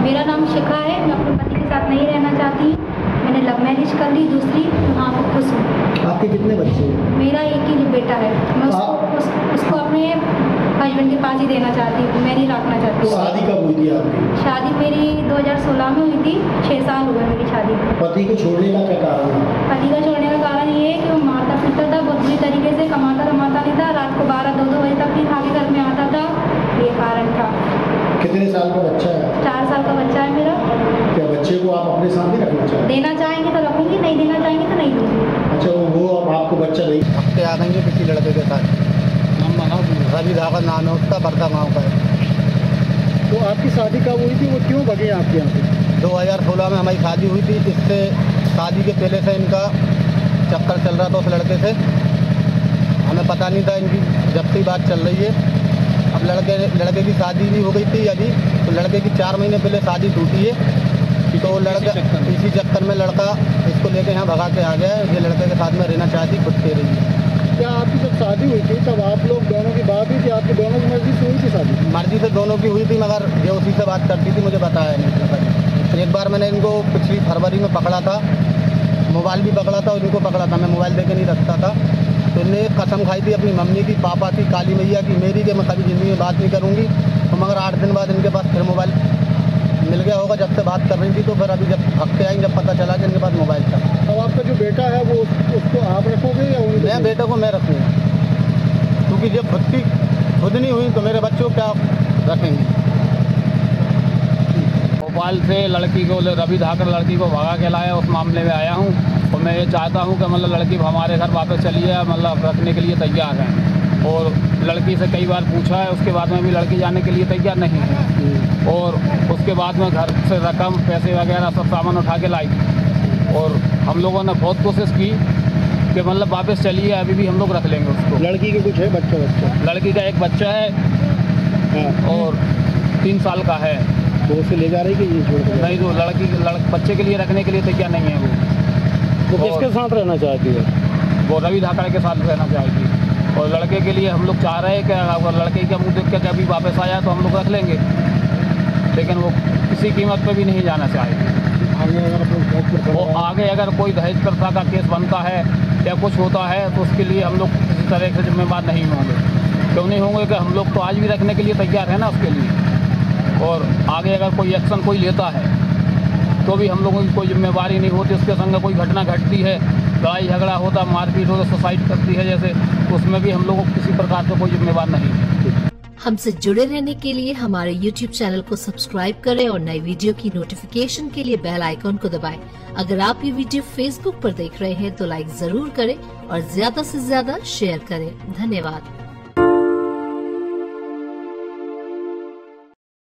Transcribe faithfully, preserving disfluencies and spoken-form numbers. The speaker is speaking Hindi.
मेरा नाम शिखा है। मैं अपने पति के साथ नहीं रहना चाहती। मैंने लव मैरिज कर ली दूसरी, वहाँ पर खुश हूँ। आपके कितने बच्चे हैं? मेरा एक ही बेटा है। मैं उसको उस, उसको अपने हस्बैंड के पास ही देना चाहती हूँ, मैं नहीं रखना चाहती। तो शादी कब हुई थी आपकी? शादी मेरी दो हज़ार सोलह में हुई थी। छः साल हुए मेरी शादी को। पति को छोड़ने का क्या कारण है? पति का छोड़ने का कारण ये है कि वो मारता पीटता था, बहुत बुरी तरीके से, कमाता कमाता नहीं था। रात को बारह दो दो बजे तक भी खा के घर में आता था। ये कारण था। कितने साल का बच्चा है? चार साल का बच्चा है मेरा। क्या बच्चे को आप अपने साथ ही रखना चाहते हैं? देना चाहेंगे तो रखूंगी, नहीं देना चाहेंगे तो नहीं दूंगी। अच्छा, वो वो अब आपको बच्चा नहीं? हफ्ते आ गए किसी लड़के के साथ। नाम बताओ। रवि धागा नाम है उसका, बरदा गाँव का है। तो आपकी शादी कब हुई थी? वो क्यों भगे आपके यहाँ से? दो हज़ार सोलह में हमारी शादी हुई थी। इससे शादी के पहले से इनका चक्कर चल रहा था उस लड़के से। हमें पता नहीं था इनकी जब से बात चल रही है। अब लड़के लड़के की शादी भी हो गई थी अभी, तो लड़के की चार महीने पहले शादी टूटी है। तो लड़का इसी चक्कर में लड़का इसको लेके यहाँ भगा के आ गया है। ये लड़के के साथ में रहना चाहती, खुद के रही है। क्या आपकी जब शादी हुई थी तब आप लोग दोनों की बात हुई थी? आपकी दोनों की मर्जी से हुई थी शादी? मर्जी से दोनों की हुई थी, मगर ये उसी से बात करती थी, मुझे बताया नहीं। एक बार मैंने इनको पिछली फरवरी में पकड़ा था, मोबाइल भी पकड़ा था और इनको पकड़ा था। मैं मोबाइल दे के नहीं रखता था। तो इन्हें कसम खाई थी अपनी मम्मी की, पापा की, काली मैया की, मेरी, कि मैं कभी ज़िंदगी में बात नहीं करूँगी। तो मगर आठ दिन बाद इनके पास फिर मोबाइल मिल गया होगा। जब से बात कर रही थी तो फिर अभी जब हफ्ते आई जब पता चला कि इनके पास मोबाइल था। अब आपका जो बेटा है वो उसको आप रखोगे या उनको? मैं बेटे को मैं रखूँगा, क्योंकि जब खुद की खुद नहीं हुई तो मेरे बच्चों क्या रखेंगे। भोपाल से लड़की को, रवि धाकर लड़की को भगा के लाया, उस मामले में आया हूँ। और मैं ये चाहता हूँ कि मतलब लड़की हमारे घर वापस चली है, मतलब रखने के लिए तैयार है। और लड़की से कई बार पूछा है, उसके बाद में भी लड़की जाने के लिए तैयार नहीं है। और उसके बाद में घर से रकम, पैसे वगैरह सब सामान उठा के लाई। और हम लोगों ने बहुत कोशिश की कि मतलब वापस चलिए, अभी भी हम लोग रख लेंगे उसको। लड़की के कुछ है बच्चा? बच्चा लड़की का एक बच्चा है। हाँ। और तीन साल का है। तो उसे ले जा रही कि ये छोड़ कर? नहीं, तो लड़की लड़, बच्चे के लिए रखने के लिए तैयार नहीं है वो। वो किसके साथ रहना चाहती है? वो रवि धाकड़ के साथ रहना चाहेगी। और लड़के के लिए हम लोग चाह रहे हैं कि अगर लड़के का मुँह देख के कभी वापस आया तो हम लोग रख लेंगे, लेकिन वो किसी कीमत पे भी नहीं जाना चाहेगी। आगे अगर वो आगे अगर कोई दहेज प्रथा का केस बनता है या कुछ होता है तो उसके लिए हम लोग किसी तरह से जिम्मेदार नहीं होंगे। क्यों नहीं होंगे कि हम लोग तो आज भी रखने के लिए तैयार है ना उसके लिए। और आगे अगर कोई एक्शन कोई लेता है तो भी हम लोगों की कोई जिम्मेवारी नहीं होती। उसके संग कोई घटना घटती है, लड़ाई झगड़ा होता, मारपीट होता, सुसाइड करती है जैसे, तो उसमें भी हम लोगों को किसी प्रकार से कोई जिम्मेवार नहीं है। हमसे जुड़े रहने के लिए हमारे यूट्यूब चैनल को सब्सक्राइब करें और नई वीडियो की नोटिफिकेशन के लिए बेल आइकॉन को दबाएं। अगर आप ये वीडियो फेसबुक पर देख रहे हैं तो लाइक जरूर करें और ज्यादा से ज्यादा शेयर करें। धन्यवाद।